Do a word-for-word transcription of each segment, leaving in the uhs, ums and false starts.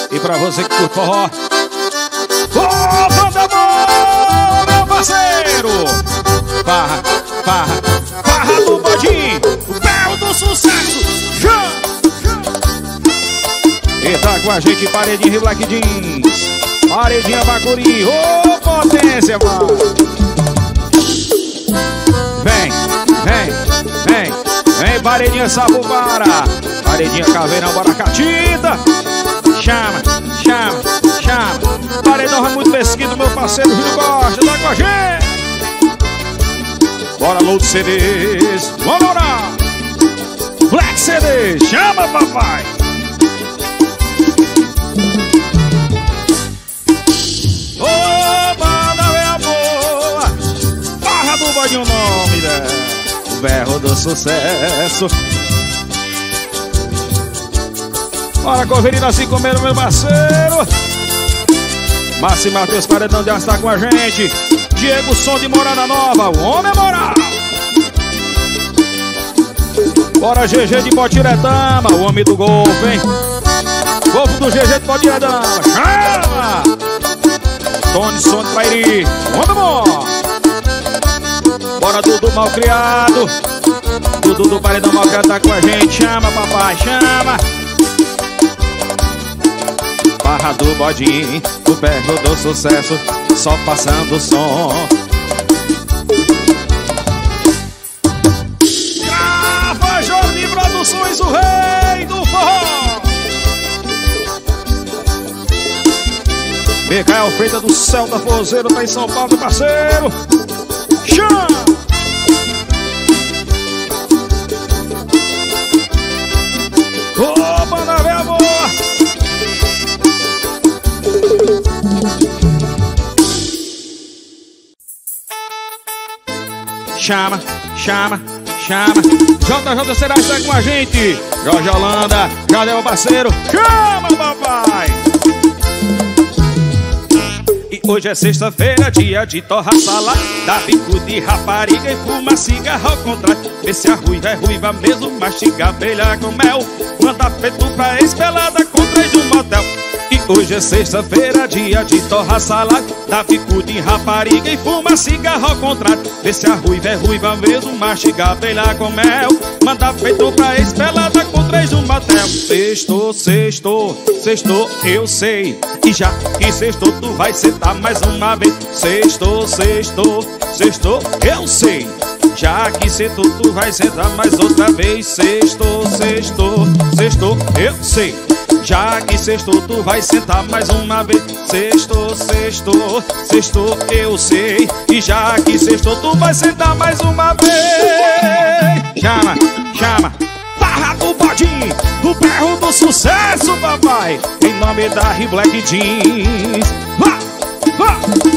E pra você que curte forró, ô, banda boa, meu parceiro. Farra, farra, farra do Bodinho, o ferro do sucesso. E tá com a gente Paredinha e Black Jeans, Paredinha Bacuri, ô, oh, potência, mano. Vem, vem, vem, vem, Paredinha Sabupara, Paredinha Caveirão, bora catita. Chama, chama, chama. Paredão Raimundo Mesquita, meu parceiro Júlio Costa, tá com a gente. Bora, Load C Ds, vamos orar. Black C D, chama, papai. Ô, oh, banda é boa, Barra do Bodinho, o nome dela, o berro do sucesso. Bora, Coverina, assim comendo, meu parceiro. Márcio Matheus Paredão já está com a gente. Diego Som de Morada Nova, o homem é moral. Bora, G G de Potiretama, o homem do golfe, hein? Golfe do G G de Potiretama, chama! Tony Som de Trairi, o homem bom. Bora, Dudu Malcriado. Dudu do Paredão Malcriado tá com a gente. Chama, papai, chama. Barra do Bodinho, o berro do sucesso, só passando o som. Grava Jordi Produções, o rei do forró. Micael Feita do Céu da Forzeiro, tá em São Paulo, parceiro. Chama! Ô, banda véia boa. Chama, chama, chama. J J Será está com a gente. Jorge Holanda, já deu o parceiro. Chama, papai. E hoje é sexta-feira, dia de torra salada, dá bico de rapariga e fuma cigarro ao contrário. Vê se a ruiva é ruiva mesmo, mastiga abelha com mel, manda feito pra espelada com três de um motel. E hoje é sexta-feira, dia de torra salada, dá bico de rapariga e fuma cigarro ao contrário. Vê se a ruiva é ruiva mesmo, mastiga abelha com mel, manda feito pra espelada com três de um motel. Sextou, sextou, sextou, eu sei, e já que sextou tu vai sentar mais uma vez. Sextou, sextou, sextou, eu sei, já que sextou tu vai sentar mais outra vez. Sextou, sextou, sextou, eu sei, já que sextou tu vai sentar mais uma vez. Sextou, sextou, sextou, eu sei, e já que sextou tu vai sentar mais uma vez. Chama, chama, Barra do Bodinho, o berro do sucesso, papai, em nome da Black Jeans. Vá, vá.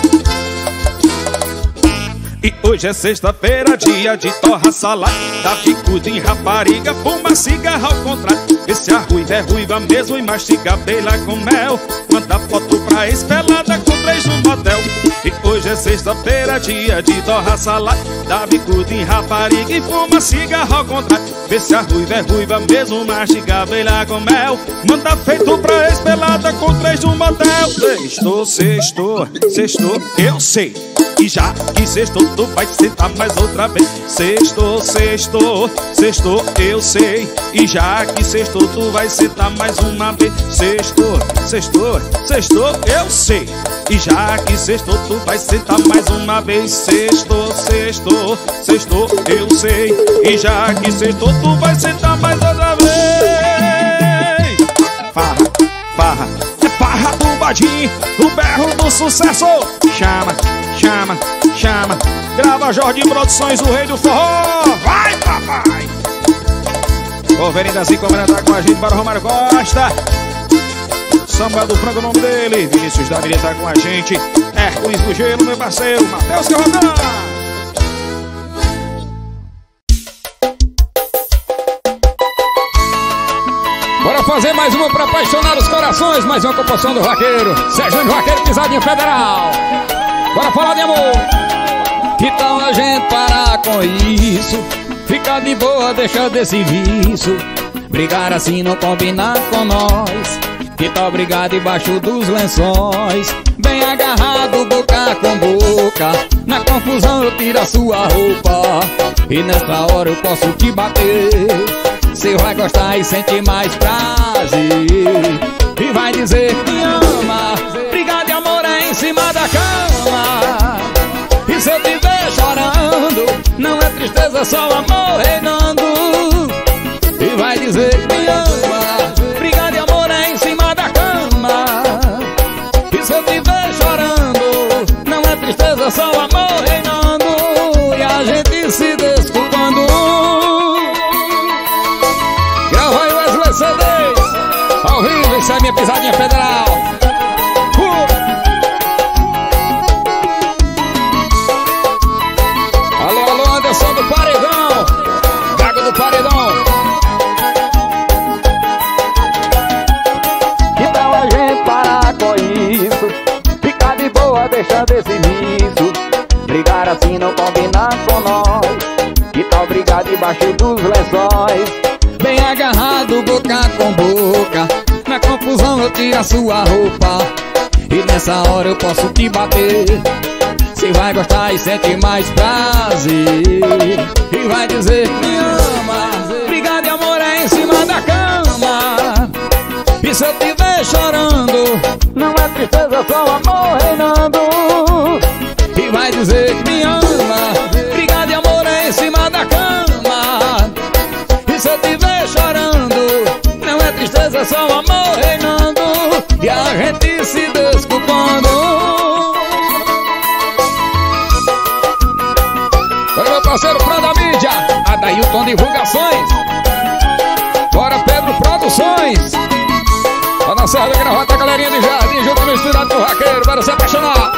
E hoje é sexta-feira, dia de torra salada, dá bico de rapariga, fuma cigarro ao contrário. Vê se a ruiva é ruiva mesmo e mastiga abelha com mel, manda foto pra espelada com três no motel. E hoje é sexta-feira, dia de torra salada, dá bico de rapariga e fuma cigarro ao contrário. Vê se a ruiva é ruiva mesmo, mastiga abelha com mel, manda feito pra espelada com três no motel. Sextou, sextou, sextou, eu sei, e já que sextou tu vai sentar mais outra vez. Sextou, sextou, sextou, eu sei, e já que sextou tu vai sentar mais uma vez. Sextou, sextou, sextou, eu sei, e já que sextou tu vai sentar mais uma vez. Sextou, sextou, sextou, eu sei, e já que sextou tu vai sentar mais outra vez. Farra, farra, é farra do Bodinho, o berro do sucesso. Chama, chama, chama. Grava Jordi Produções, o rei do forró. Vai, papai. Coverina assim como tá com a gente para o Romário Costa. Samuel do Frango, o nome dele. Vinícius da Milha tá com a gente. Hércules do Gelo, meu parceiro. Matheus Carrodão. Bora fazer mais uma para apaixonar os corações. Mais uma composição do vaqueiro Sérgio Vaqueiro, Pisadinha Federal. Bora falar de amor. Que tal a gente parar com isso? Ficar de boa, deixar desse vício. Brigar assim não combinar com nós. que tá obrigado debaixo dos lençóis, bem agarrado boca com boca. Na confusão eu tiro a sua roupa e nessa hora eu posso te bater. Cê vai gostar e sentir mais prazer e vai dizer que me ama. Briga de amor é em cima da cama. E se eu te ver chorando, não é tristeza, é só amor reinando. E vai dizer que me ama. Briga de amor é em cima da cama. E se eu te ver chorando, não é tristeza, é só amor reinando. E a gente se desculpando. Grava aí Wesley C Ds ao vivo, isso é minha pisadinha federal. uh. Alô, alô, Anderson do Paredão, Gago do Paredão. Que tal a gente parar com isso? Ficar de boa, deixa desse vício. Brigar assim não combina com nós. Que tal brigar debaixo dos lençóis, bem agarrado boca com boca. Na confusão eu tiro a sua roupa e nessa hora eu posso te bater. Cê vai gostar e sente mais prazer e vai dizer que me ama. Briga de amor é em cima da cama. E se eu te ver chorando, não é tristeza, só amor reinando. E vai dizer que me ama. Briga de amor é em cima da cama. E se eu te ver chorando, não é tristeza, é só amor reinando. E a gente se desculpando. Foi meu parceiro Prada Mídia, Adailton Divulgações. Bora Pedro Produções. Lá na Serra da Gravata, a galerinha de Jardim, junto misturado com o Raqueiro, para se apaixonar.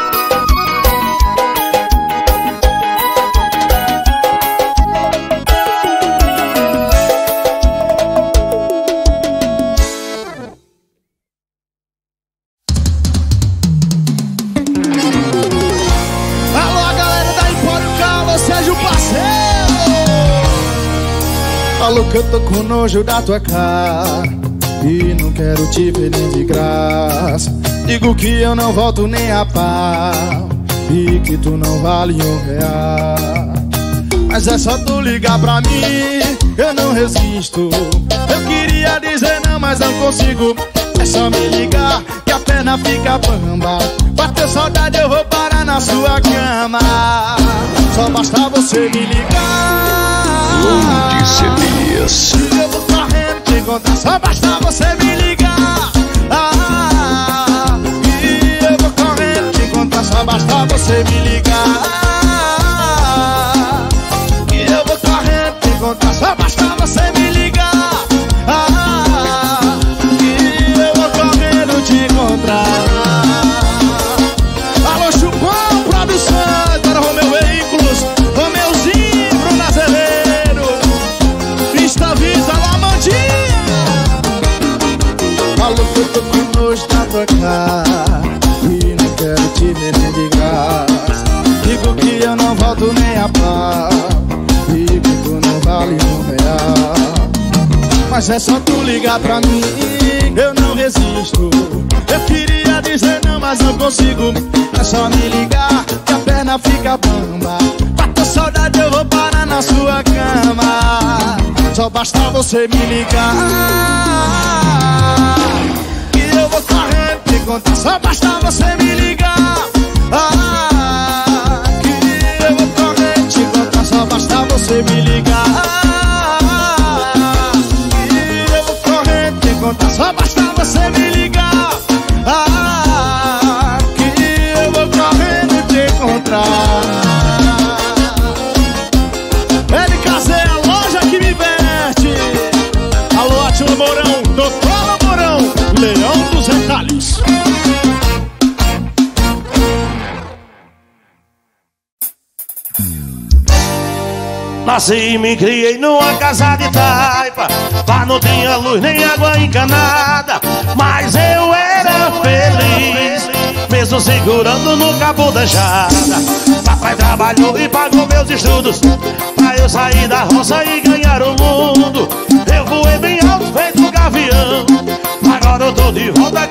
Falo que eu tô com nojo da tua cara e não quero te ver nem de graça. Digo que eu não volto nem a pau e que tu não vale um real. Mas é só tu ligar pra mim, eu não resisto. Eu queria dizer não, mas não consigo. É só me ligar que a perna fica bamba. Bateu saudade, eu vou parar na sua cama. Só basta você me ligar. Onde C Ds. Eu vou correndo te encontrar. Só basta você me ligar. Ah, e eu vou correndo te encontrar. Só basta você me ligar. E eu vou correndo te encontrar. Só basta você me ligar. Ah, e eu vou correndo te encontrar. Alô, Chupão Produções, para Romeu Veículos, Romeuzinho, Bruno Azevedo, Vista Visa, Lamandinha. Falou que eu tô com nojo da tua cara e não quero te ver nem de graça. Digo que eu não volto nem a pau e que tu não vale um real. Mas é só tu ligar pra mim, eu não resisto. Eu queria dizer não, mas não consigo. É só me ligar que a perna fica bamba. Bateu saudade, eu vou parar na sua cama. Só basta você me ligar que eu vou correndo te encontrar. Só basta você me ligar. Ah, que eu vou correndo te encontrar. Só basta você me ligar. Que eu vou correndo te encontrar. Só basta você me ligar. Ah, que eu vou correndo te encontrar. L K Z, a loja que me veste. Alô, Atila Mourão, doutora Mourão, Leão dos Retalhos. Nasci e me criei numa casa de taipa. Lá não tinha luz nem água encanada, mas eu era feliz, mesmo segurando no cabo da enxada. Papai trabalhou e pagou meus estudos pra eu sair da roça e ganhar o mundo. Eu voei bem alto, feito um gavião. Agora eu tô de volta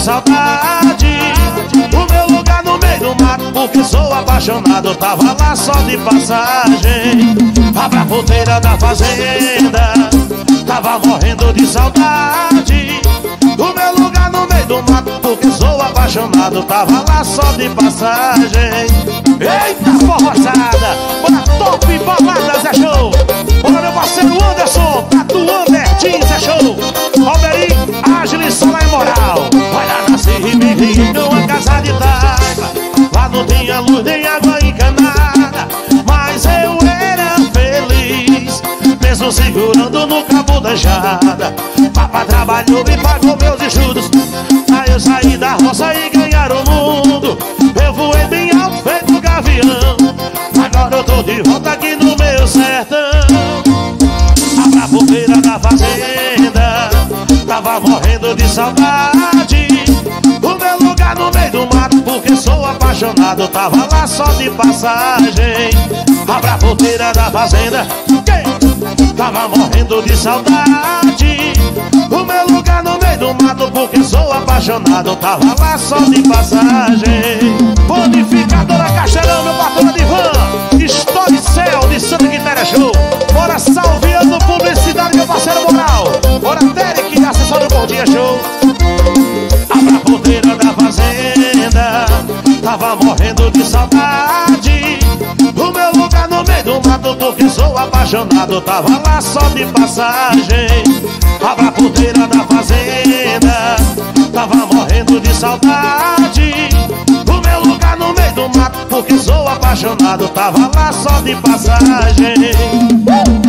saudade. O meu lugar no meio do mato, porque sou apaixonado, tava lá só de passagem. A brapoteira da fazenda, tava morrendo de saudade. O meu lugar no meio do mato, porque sou apaixonado, tava lá só de passagem. Eita forrozada, bora top balada, Zé Show. Bora meu parceiro Anderson, Tatuan Bertin, Zé Show. Alberi, ágil e só na moral. Olha, nasci e me criei numa casa de taipa. Lá não tinha luz nem água encanada, mas eu era feliz, mesmo segurando no cabo da enxada. Papai trabalhou e pagou meus estudos. Aí eu saí da roça e ganhar o mundo. Eu voei bem alto, feito gavião. Agora eu tô de volta aqui no meu sertão. A brapoteira da fazenda, tava morrendo de saudade. O meu lugar no meio do mato, porque sou apaixonado, tava lá só de passagem. A brapoteira da fazenda, tava morrendo de saudade. O meu lugar no meio do mato, porque sou apaixonado, tava lá só de passagem. Bonificadora Caixeirão, meu patrão de van, Story Cell de Santa Quitéria Show. Bora salveando publicidade, meu parceiro moral. Bora Derek, acessório Bom Dia Show. A brapoteira da fazenda, tava morrendo de saudade. O meu lugar no meio do mato, porque sou apaixonado, tava lá só de passagem. A brapoteira da fazenda, tava morrendo de saudade. O meu lugar no meio do mato, porque sou apaixonado, tava lá só de passagem.